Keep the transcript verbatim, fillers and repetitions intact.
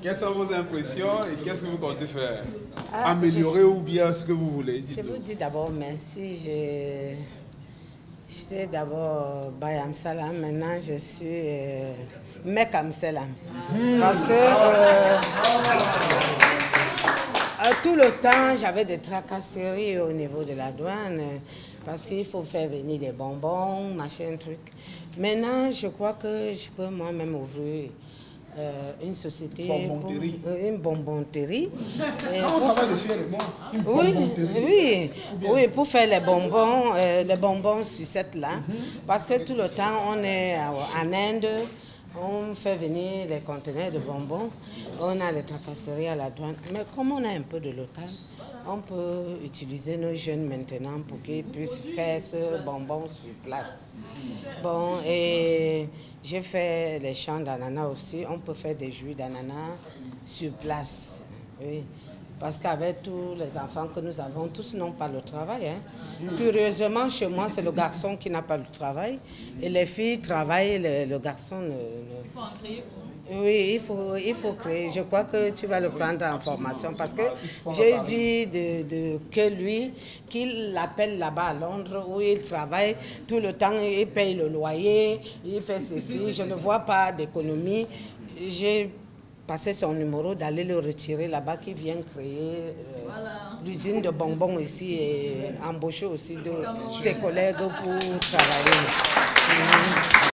Quelles sont vos impressions et qu'est-ce que vous comptez faire? Ah, Améliorer je... ou bien ce que vous voulez? Je vous dis d'abord merci. Je, je suis d'abord Bayam Salam. Maintenant, je suis euh, Mekam Salam. Mmh. Parce que euh, euh, tout le temps, j'avais des tracasseries au niveau de la douane. Parce qu'il faut faire venir des bonbons, machin, truc. Maintenant, je crois que je peux moi-même ouvrir euh, une société, bonbonterie. Pour, euh, une bonbonterie. Ah, on pour... travaille dessus avec moi. Une oui, oui, oui, pour faire les bonbons, euh, les bonbons sucettes là. Mm-hmm. Parce que tout le temps, on est en Inde, on fait venir les conteneurs de bonbons, on a les tracasseries à la douane. Mais comme on a un peu de local, on peut utiliser nos jeunes maintenant pour qu'ils puissent faire ce bonbon sur place. Bon, et j'ai fait les champs d'ananas aussi. On peut faire des jus d'ananas sur place. Oui. Parce qu'avec tous les enfants que nous avons, tous n'ont pas le travail. Hein. Curieusement, chez moi, c'est le garçon qui n'a pas le travail. Et les filles travaillent, le, le garçon ne... ne... Il faut en créer. Oui, il faut, il faut créer. Je crois que tu vas le prendre en formation parce que j'ai dit de, de, que lui, qu'il l'appelle là-bas à Londres où il travaille tout le temps, il paye le loyer, il fait ceci. Je ne vois pas d'économie. J'ai passé son numéro d'aller le retirer là-bas, qui vient créer euh, voilà. l'usine de bonbons ici et embaucher aussi de ses collègues pour travailler. Mmh.